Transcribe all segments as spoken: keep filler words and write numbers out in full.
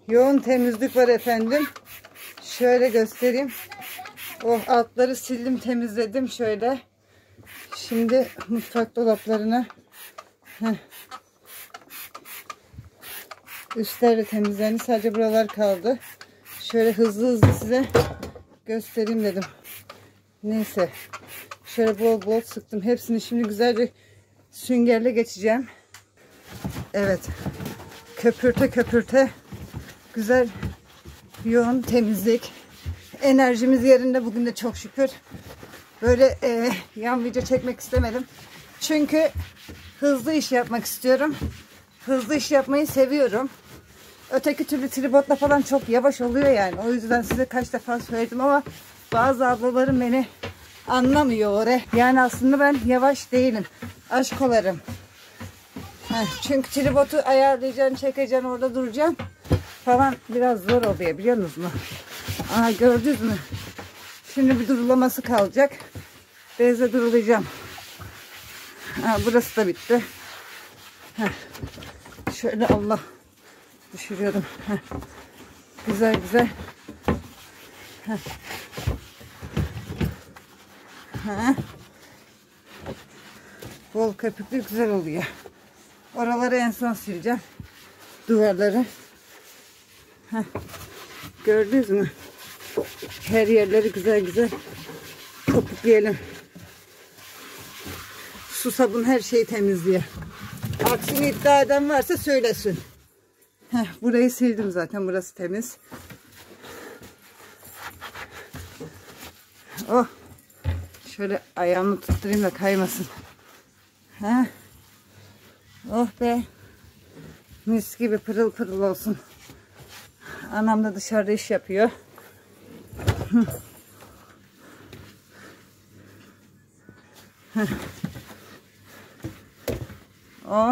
yoğun temizlik var efendim. Şöyle göstereyim. Oh, altları sildim, temizledim şöyle. Şimdi mutfak dolaplarına. Heh. Üstler de temizlendi. Sadece buralar kaldı. Şöyle hızlı hızlı size göstereyim dedim. Neyse. Şöyle bol bol sıktım. Hepsini şimdi güzelce süngerle geçeceğim. Evet. Köpürte köpürte güzel yoğun temizlik. Enerjimiz yerinde bugün de çok şükür. Böyle e, yan video çekmek istemedim. Çünkü hızlı iş yapmak istiyorum. Hızlı iş yapmayı seviyorum. Öteki türlü tripodla falan çok yavaş oluyor yani. O yüzden size kaç defa söyledim ama bazı ablalarım beni anlamıyor oraya. Yani aslında ben yavaş değilim. Aşkolarım. Heh, çünkü tripodu ayarlayacaksın, çekeceksin, orada duracaksın falan, biraz zor oluyor, biliyor musunuz? Aa, gördünüz mü? Şimdi bir durulaması kalacak. Bezle durulayacağım. Aa, burası da bitti. Heh. Şöyle Allah düşürüyordum. Heh. Güzel güzel. Heh. Heh. Bol köpüklü güzel oluyor. Oraları en son sileceğim. Duvarları. Heh. Gördünüz mü? Her yerleri güzel güzel köpükleyelim. Su, sabun her şeyi temizliyor. Aksini iddia eden varsa söylesin. Heh, burayı sildim zaten. Burası temiz. Oh. Şöyle ayağımı tutturayım da kaymasın. Heh. Oh be. Mis gibi pırıl pırıl olsun. Anam da dışarıda iş yapıyor. Oh.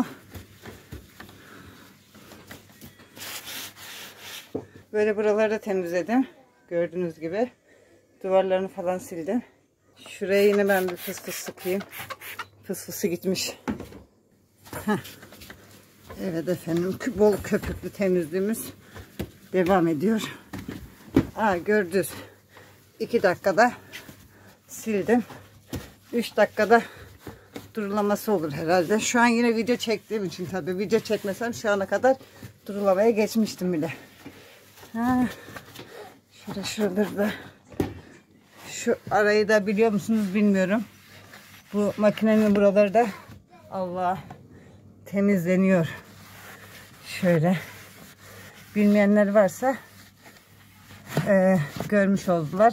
Böyle buraları da temizledim. Gördüğünüz gibi. Duvarlarını falan sildim. Şuraya yine ben bir fıs fıs sıkayım. Fıs fısı gitmiş. Heh. Evet efendim. Bol köpüklü temizliğimiz devam ediyor. Aa, gördünüz. iki dakikada sildim. üç dakikada durulaması olur herhalde. Şu an yine video çektiğim için tabii. Video çekmesem şu ana kadar durulamaya geçmiştim bile. Ha. Şöyle şuraları da, şu arayı da biliyor musunuz bilmiyorum. Bu makinenin buraları da Allah temizleniyor. Şöyle. Bilmeyenler varsa e, görmüş oldular.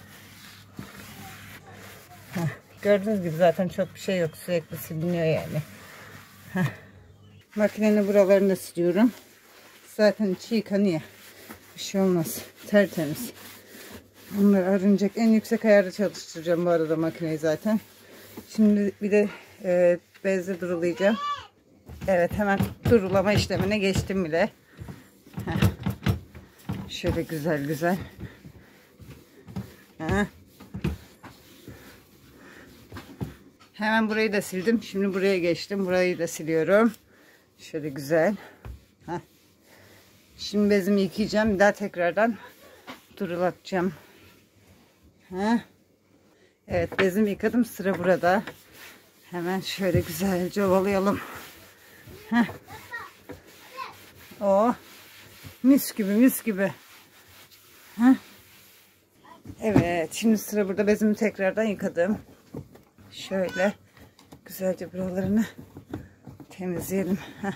Heh, gördüğünüz gibi zaten çok bir şey yok. Sürekli siliniyor yani. Heh. Makinenin buralarını da siliyorum. Zaten içi yıkanıyor. Bir şey olmaz. Tertemiz. Bunları arınacak. En yüksek ayarda çalıştıracağım bu arada makineyi zaten. Şimdi bir de e, bezle durulayacağım. Evet, hemen durulama işlemine geçtim bile. Heh. Şöyle güzel güzel. Heh. Hemen burayı da sildim. Şimdi buraya geçtim. Burayı da siliyorum. Şöyle güzel. Heh. Şimdi bezimi yıkayacağım. Bir daha tekrardan durulatacağım. Heh. Evet, bezimi yıkadım. Sıra burada. Hemen şöyle güzelce ovalayalım. Heh. Oh. Mis gibi mis gibi. Heh. Evet, şimdi sıra burada. Bezimi tekrardan yıkadım. Şöyle güzelce buralarını temizleyelim. Heh.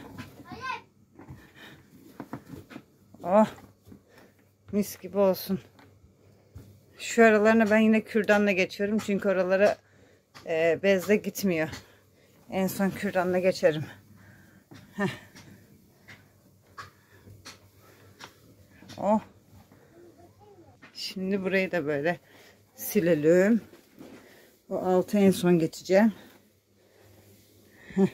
Oh. Mis gibi olsun. Şu aralarına ben yine kürdanla geçiyorum. Çünkü oralara e, bezle gitmiyor. En son kürdanla geçerim. Heh. Oh. Şimdi burayı da böyle silelim. O altı en son geçeceğim. Heh.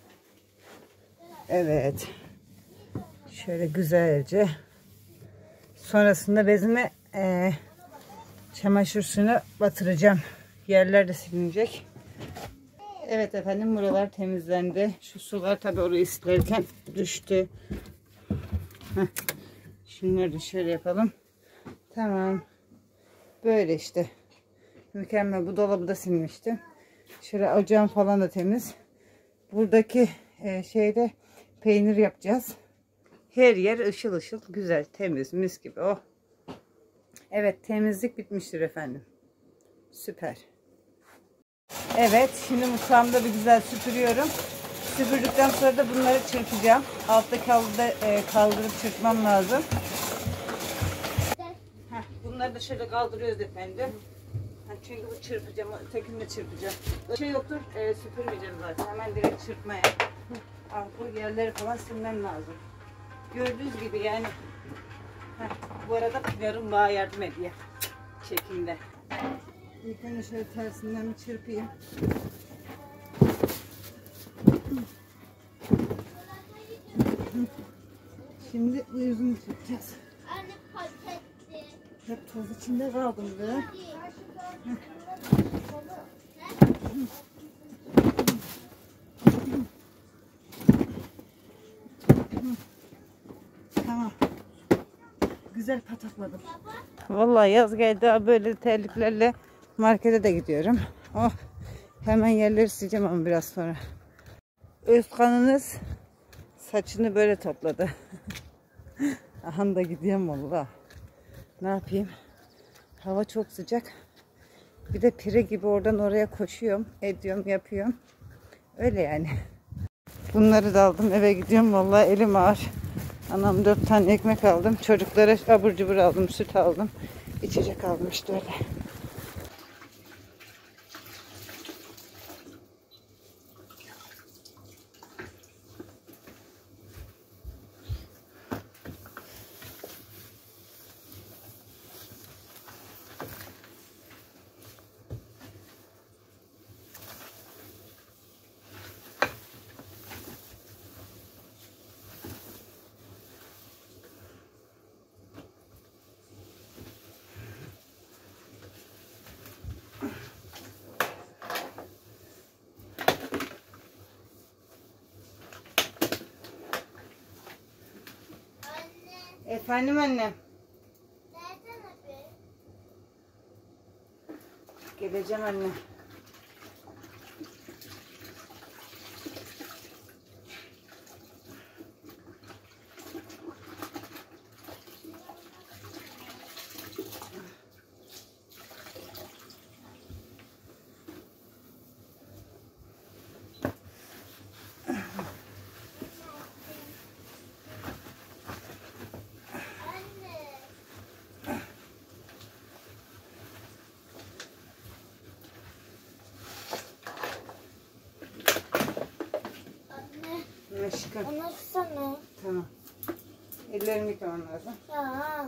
Evet. Şöyle güzelce. Sonrasında bezime e, çamaşır suyunu batıracağım. Yerler de silinecek. Evet efendim, buralar temizlendi. Şu sular tabi orayı silerken düştü. Heh. Şunları da şöyle yapalım. Tamam. Böyle işte. Mükemmel. Bu dolabı da silmiştim. Şöyle ocağım falan da temiz. Buradaki e, şeyde peynir yapacağız. Her yer ışıl ışıl güzel, temiz, mis gibi. Oh. Evet, temizlik bitmiştir efendim. Süper. Evet, şimdi mutfağımda bir güzel süpürüyorum. Süpürdükten sonra da bunları çırpacağım. Alttaki halıda da e, kaldırıp çırpmam lazım. Heh, bunları da şöyle kaldırıyoruz efendim. Çünkü bu çırpacağım, ötekini de çırpacağım. Şey yoktur, e, süpürmeyeceğim zaten. Hemen direkt çırpmaya. Ah, bu yerleri falan silmem lazım. Gördüğünüz gibi yani. Heh, bu arada yarın bana yardım ediyor. Çekimde. İlk önce şöyle tersinden bir çırpayım. Şimdi bu yüzünü çırpacağız. Anne patatesli. Hep toz içinde kaldım be. Tamam. Güzel patakladım. Vallahi yaz geldi. Böyle terliklerle markete de gidiyorum. Oh. Hemen yerleri sileceğim ama biraz sonra. Özkan'ınız saçını böyle topladı. Aha da gidiyorum valla. Ne yapayım? Hava çok sıcak. Bir de pire gibi oradan oraya koşuyorum. Ediyorum, yapıyorum. Öyle yani. Bunları da aldım. Eve gidiyorum. Vallahi elim ağır. Anam dört tane ekmek aldım. Çocuklara abur cubur aldım. Süt aldım. İçecek aldım işte öyle. Efendim annem. Nereden abi? Geleceğim anne. Aşkım. Onu açsana. Tamam. Ellerimi yıkamam lazım. Ya.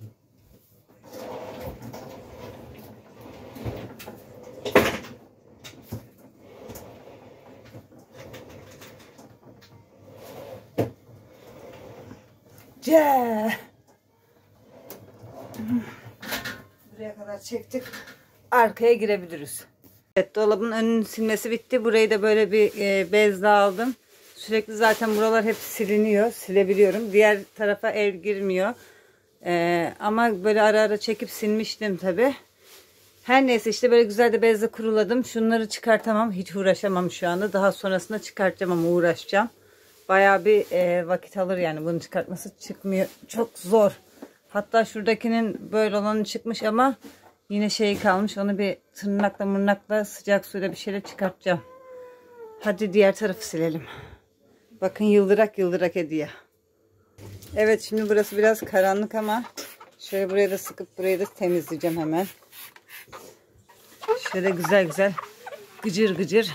Ce. Buraya kadar çektik. Arkaya girebiliriz. Evet, dolabın önünün silmesi bitti. Burayı da böyle bir e, bezle aldım. Sürekli zaten buralar hep siliniyor. Silebiliyorum. Diğer tarafa el girmiyor. Ee, ama böyle ara ara çekip silmiştim tabi. Her neyse işte böyle güzel de bezle kuruladım. Şunları çıkartamam. Hiç uğraşamam şu anda. Daha sonrasında çıkartacağım ama uğraşacağım. Bayağı bir e, vakit alır yani bunu çıkartması, çıkmıyor. Çok zor. Hatta şuradakinin böyle olanı çıkmış ama yine şey kalmış. Onu bir tırnakla mırnakla sıcak suyla bir şeyle çıkartacağım. Hadi diğer tarafı silelim. Bakın yıldırak yıldırak ediyor. Evet, şimdi burası biraz karanlık ama şöyle buraya da sıkıp burayı da temizleyeceğim hemen. Şöyle güzel güzel gıcır gıcır.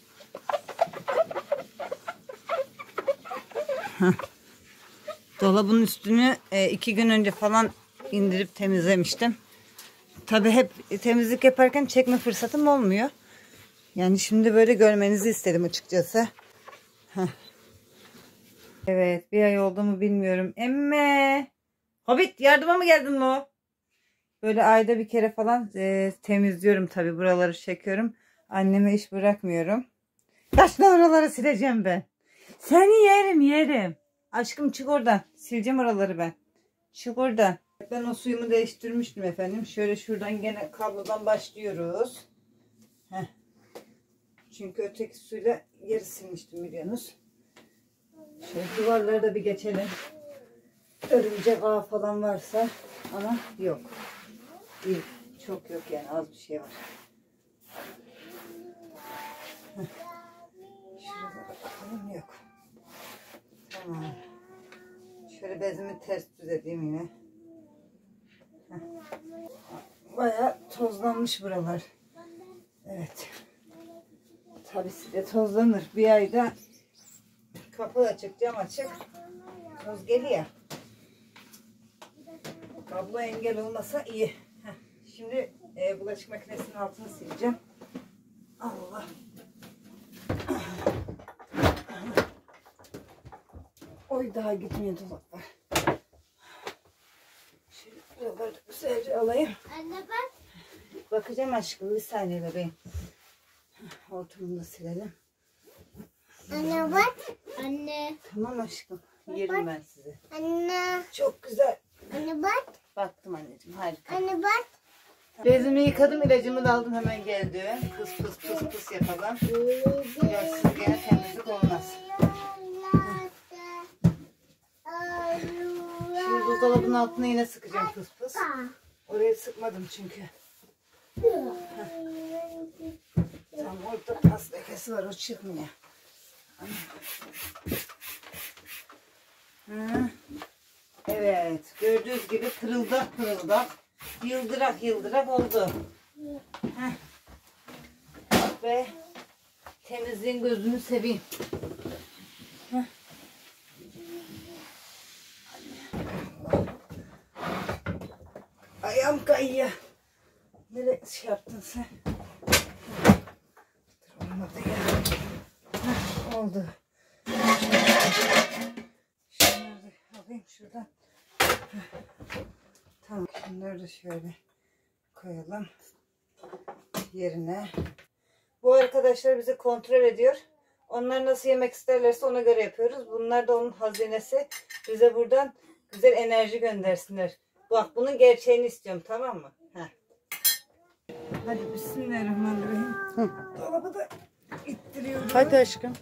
Dolabın üstünü iki gün önce falan indirip temizlemiştim. Tabii hep temizlik yaparken çekme fırsatım olmuyor. Yani şimdi böyle görmenizi istedim açıkçası. Heh. Evet, bir ay oldu mu bilmiyorum. Emme. Hobbit, yardıma mı geldin mi? Böyle ayda bir kere falan e, temizliyorum tabii. Buraları çekiyorum. Anneme iş bırakmıyorum. Taşla oraları sileceğim ben. Seni yerim yerim. Aşkım çık oradan. Sileceğim oraları ben. Çık oradan. Ben o suyumu değiştirmiştim efendim. Şöyle şuradan gene kablodan başlıyoruz. Heh. Çünkü öteki suyla yeri silmiştim biliyorsunuz. Şöyle duvarlara da bir geçelim. Örümcek ağı falan varsa ama yok. Değil. Çok yok yani, az bir şey var. Heh. Şurada da bakalım, yok. Tamam. Şöyle bezimi ters düz edeyim yine. Heh. Bayağı tozlanmış buralar. Evet. Tabii de tozlanır. Bir ayda kapı açık, cam açık. Toz geliyor. Kablo engel olmasa iyi. Heh. Şimdi e, bulaşık makinesinin altını sileceğim. Allah. Oy, daha gitmiyor dolaplar. Şöyle buraları güzelce alayım. Anne bak. Bakacağım aşkım, bir saniye bebeğim. Hortumunu da silelim. Anne bak. Anne. Tamam aşkım. Yerim ben size. Anne. Çok güzel. Anne bak. Baktım anneciğim, harika. Anne bak. Bezimi yıkadım, ilacımı da aldım, hemen geldi. Pıs pıs pıs pıs yapalım. Yoksuz gene temizlik olmaz. Şimdi buzdolabının altına yine sıkacağım pıs pıs. Orayı sıkmadım çünkü. Tam orada pas lekesi var, o çıkmıyor. Hı. Evet, gördüğünüz gibi kırıldak kırıldak, yıldırak yıldırak oldu. Heh. Ve temizliğin gözünü seveyim. Heh. Ayağım kayıyor. Nereye şey yaptın sen? Dur, olmadı ya. Heh, oldu. Şunları da alayım şuradan. Heh. Tamam. Şunları da şöyle koyalım yerine. Bu arkadaşlar bizi kontrol ediyor. Onlar nasıl yemek isterlerse ona göre yapıyoruz. Bunlar da onun hazinesi. Bize buradan güzel enerji göndersinler. Bak, bunun gerçeğini istiyorum, tamam mı? Heh. Hadi bismillahirrahmanirrahim. Hı. Dolabı da ittiriyorum. Hadi aşkım.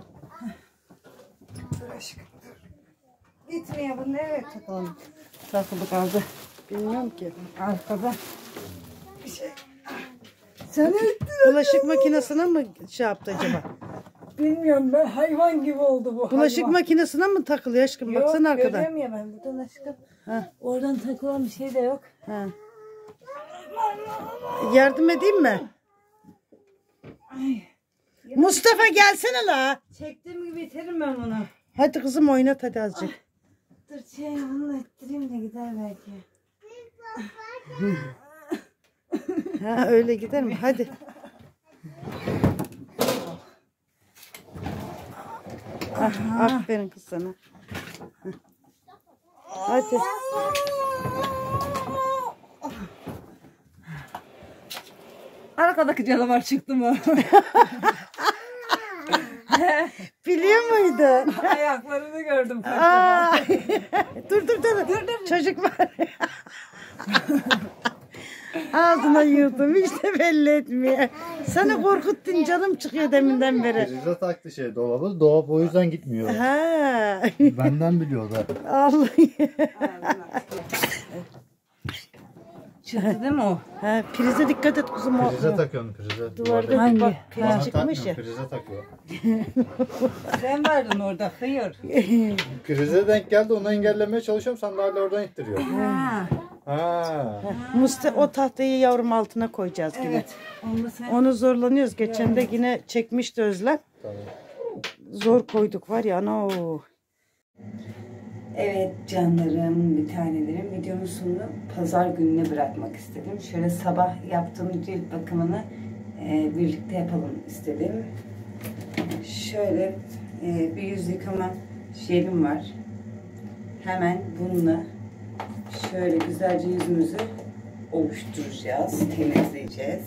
Dur aşkım dur. Gitmiyor bu, nereye takalım? Takılı kaldı. Bilmiyorum ki. Arkada bir şey. Sen ittirin. Bulaşık makinesine mi şey yaptı acaba? Bilmiyorum, ben hayvan gibi oldu bu. Bulaşık hayvan. makinesine mi takılıyor aşkım? Yok, Baksana arkadan. görüyorum ya ben buradan aşkım. Ha. Oradan takılan bir şey de yok. Ha. Yardım edeyim mi? Ay. Mustafa gelsene la. Çektiğim gibi biterim ben bunu. Hadi kızım oynat hadi azıcık. Dur şey bunu ettireyim de gider belki. Ha öyle gider mi? Hadi. Ah, aferin kız sana. Hadi. Arkadaki canavar çıktı mı? Biliyor muydun? Ayaklarını gördüm. Aa, dur dur dur. dur, dur. Çocuk var. Ağzına yırdım, hiç de belli etmiyor. Seni korkuttun, canım çıkıyor deminden beri. Prize taktı şey dolabı. Dolap o yüzden gitmiyor. Ha. Benden biliyor da. Allah. Çıktı değil mi o? Ha, prize dikkat et kuzum. O, Prize takıyorsun prize. duvarda Hangi? bir bak Bana priz çıkmış ya. takmıyor, prize takıyor. Sen vardın orada, hıyır. Prize denk geldi, onu engellemeye çalışıyorum. Sen de hala oradan ittiriyor. Ha. Ha. Muste o tahtayı yavrum altına koyacağız yine. Evet. Onu sen... Onu zorlanıyoruz. Geçen de yine çekmişti Özlem. Tamam. Zor koyduk var ya ana o. Evet canlarım, bir tanelerim, videomun sonunu pazar gününe bırakmak istedim. Şöyle sabah yaptığım cilt bakımını e, birlikte yapalım istedim. Şöyle e, bir yüz yıkama jelim var. Hemen bununla şöyle güzelce yüzümüzü oluşturacağız, temizleyeceğiz.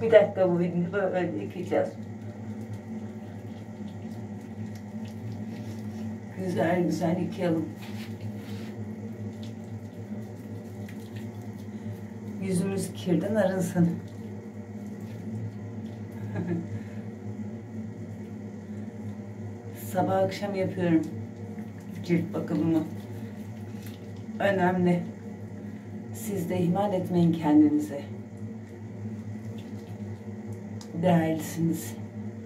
Bir dakika bu elini böyle yıkayacağız. Güzel güzel yıkayalım. Yüzümüz kirden arınsın. Sabah akşam yapıyorum cilt bakımımı. Önemli. Siz de ihmal etmeyin kendinize. Değerlisiniz.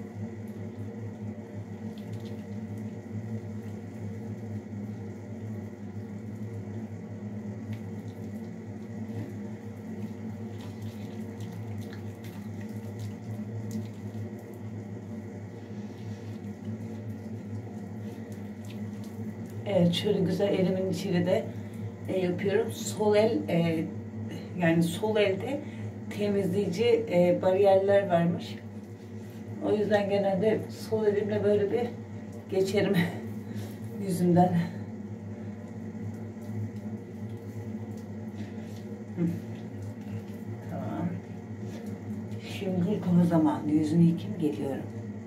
Evet, şöyle güzel elimin içiyle de e, yapıyorum. Sol el e, yani sol elde temizleyici e, bariyerler varmış. O yüzden genelde sol elimle böyle bir geçerim yüzümden. Hı. Tamam. Şimdi yıkama zamanı. Yüzümü yıkayıp geliyorum.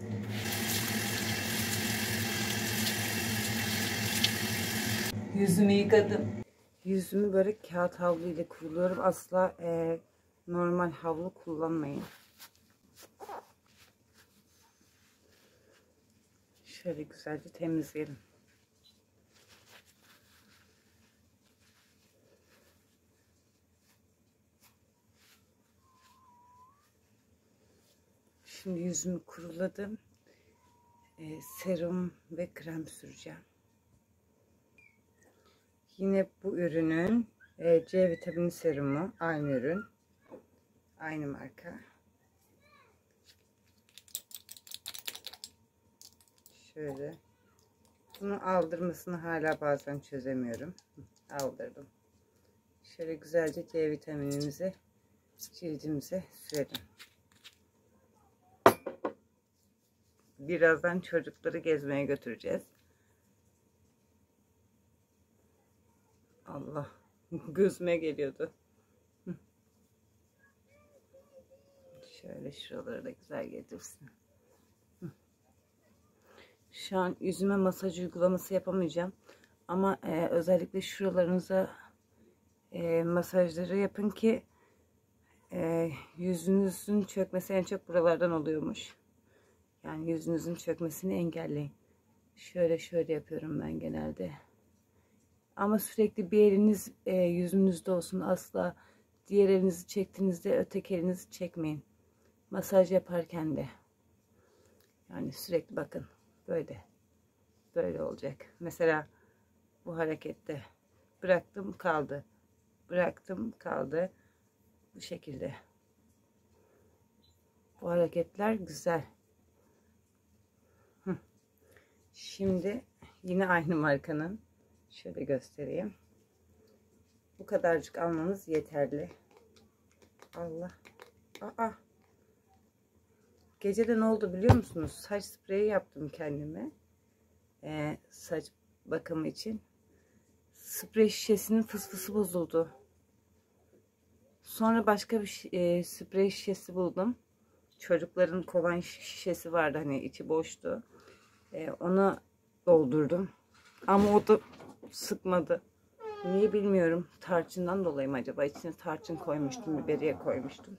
Yüzümü yıkadım. Yüzümü böyle kağıt havlu ile kuruluyorum. Asla e, normal havlu kullanmayın. Şöyle güzelce temizleyelim. Şimdi yüzümü kuruladım. E, serum ve krem süreceğim. Yine bu ürünün e, C vitamini serumu. Aynı ürün. Aynı marka. Şöyle. Bunu aldırmasını hala bazen çözemiyorum. Aldırdım. Şöyle güzelce C vitaminimizi cildimize sürelim. Birazdan çocukları gezmeye götüreceğiz. Allah, gözüme geliyordu. Şöyle şuraları da güzel getirsin. Şu an yüzüme masaj uygulaması yapamayacağım. Ama e, özellikle şuralarınıza e, masajları yapın ki e, yüzünüzün çökmesi en çok buralardan oluyormuş. Yani yüzünüzün çökmesini engelleyin. Şöyle şöyle yapıyorum ben genelde. Ama sürekli bir eliniz e, yüzünüzde olsun. Asla diğer elinizi çektiğinizde öteki elinizi çekmeyin. Masaj yaparken de. Yani sürekli bakın. Böyle. Böyle olacak. Mesela bu harekette. Bıraktım kaldı. Bıraktım kaldı. Bu şekilde. Bu hareketler güzel. Hı. Şimdi yine aynı markanın. Şöyle göstereyim. Bu kadarcık almanız yeterli. Allah. Aa. Gece ne oldu biliyor musunuz? Saç spreyi yaptım kendime. Ee, saç bakımı için. Sprey şişesinin fısfısı bozuldu. Sonra başka bir e, sprey şişesi buldum. Çocukların kovan şişesi vardı. Hani içi boştu. Ee, onu doldurdum. Ama o da sıkmadı. Niye bilmiyorum. Tarçından dolayı mı acaba? İçine tarçın koymuştum. Biberiye koymuştum.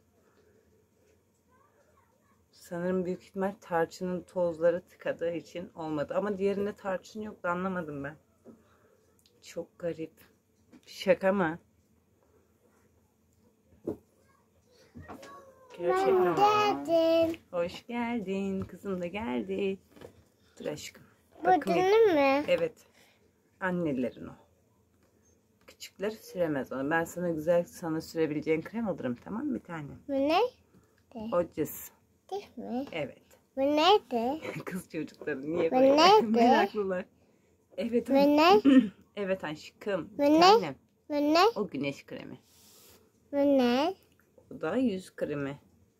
Sanırım büyük ihtimal tarçının tozları tıkadığı için olmadı. Ama diğerinde tarçın yoktu. Anlamadım ben. Çok garip. Şaka mı? Gerçekten. Geldin. Hoş geldin. Kızım da geldi. Dur aşkım. Bu benim mi? Evet. Annelerin o. Küçükler süremez onu. Ben sana güzel sana sürebileceğin krem alırım, tamam mı bir tane? Bu ne? Ocuz. Değil mi? Evet. Bu neydi? Kız çocukları niye Bu böyle nerede? meraklılar? Evet. Bu ne? Evet aşkım. Bu Bir ne? tanem. Bu ne? O güneş kremi. Bu ne? O da yüz kremi.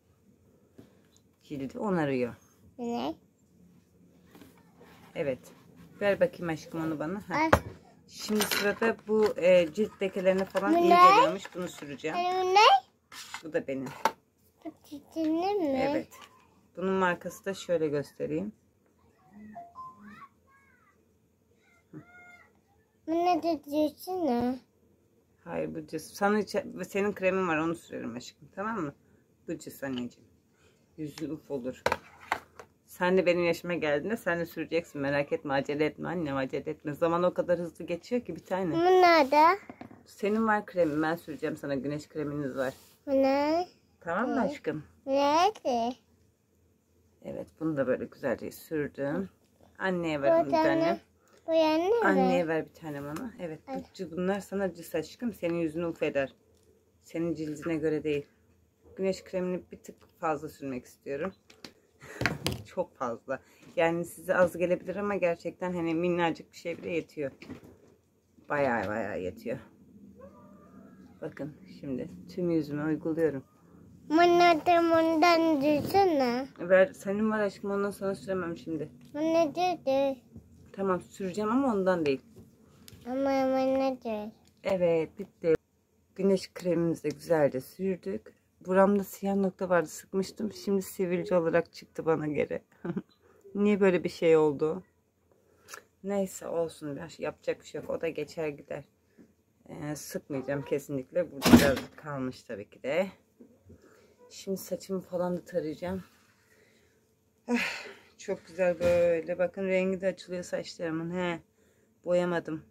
Cildi onarıyor. Bu ne? Evet. Ver bakayım aşkım onu bana. Heh. Ay. Şimdi sırada bu e, cilt lekelerine falan Bu iyi ne? geliyormuş. Bunu süreceğim. Bu ne? Bu da benim. Bu çiçeğin mi? Evet. Bunun markası da şöyle göstereyim. Bu ne dediğin ne? Hayır bu cız. Sana içe- senin kremin var onu sürerim aşkım. Tamam mı? Bu cız anneciğim. Yüzün uf olur. Sen de benim yaşıma geldiğinde sen de süreceksin. Merak etme, acele etme annem, acele etme. Zaman o kadar hızlı geçiyor ki bir tane. Bu nerede? Senin var kremin, ben süreceğim sana. Güneş kreminiz var. Bu ne? Tamam mı aşkım? Bu nerede? Evet, bunu da böyle güzelce sürdüm. Anneye Bu ver onu bir tane. tane. Bu yanı mı? Anneye ver bir tane bana. Evet, bu, bunlar sana cız aşkım. Senin yüzünü uf eder. Senin cildine göre değil. Güneş kremini bir tık fazla sürmek istiyorum. Çok fazla. Yani size az gelebilir ama gerçekten hani minnacık bir şey bile yetiyor. Bayağı bayağı yetiyor. Bakın şimdi tüm yüzüme uyguluyorum. Bu nerede? Bundan düşsene. Ver, senin var aşkım, ondan sonra süremem şimdi. Bu ne dedi? Tamam süreceğim ama ondan değil. Ama bu nedir? Evet bitti. Güneş kremimizi de güzelce sürdük. Buramda siyah nokta vardı, sıkmıştım. Şimdi sivilce olarak çıktı bana geri. Niye böyle bir şey oldu? Neyse olsun. Yapacak bir şey yok. O da geçer gider. Ee, sıkmayacağım kesinlikle. Burada biraz kalmış tabii ki de. Şimdi saçımı falan da tarayacağım. Ah, çok güzel böyle. Bakın rengi de açılıyor saçlarımın. He, boyamadım.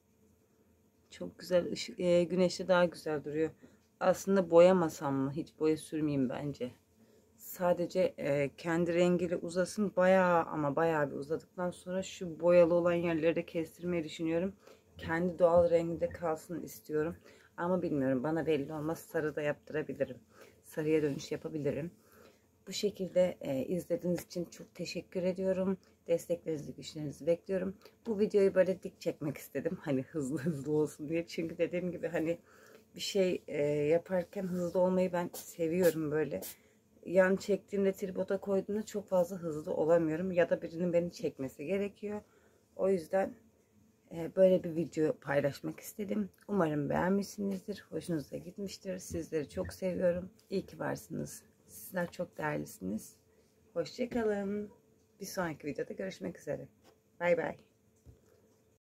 Çok güzel. Işık, e, güneşte daha güzel duruyor. Aslında boyamasam mı? Hiç boya sürmeyeyim bence. Sadece e, kendi rengiyle uzasın. Bayağı ama bayağı bir uzadıktan sonra şu boyalı olan yerleri de kestirmeyi düşünüyorum. Kendi doğal renginde kalsın istiyorum. Ama bilmiyorum. Bana belli olmaz. Sarı da yaptırabilirim. Sarıya dönüş yapabilirim. Bu şekilde e, izlediğiniz için çok teşekkür ediyorum. Desteklerinizi, güçlerinizi bekliyorum. Bu videoyu böyle dik çekmek istedim. Hani hızlı hızlı olsun diye. Çünkü dediğim gibi hani bir şey e, yaparken hızlı olmayı ben seviyorum böyle. Yan çektiğimde, tripoda koyduğumda çok fazla hızlı olamıyorum. Ya da birinin beni çekmesi gerekiyor. O yüzden e, böyle bir video paylaşmak istedim. Umarım beğenmişsinizdir. Hoşunuza gitmiştir. Sizleri çok seviyorum. İyi ki varsınız. Sizler çok değerlisiniz. Hoşça kalın. Bir sonraki videoda görüşmek üzere. Bay bay.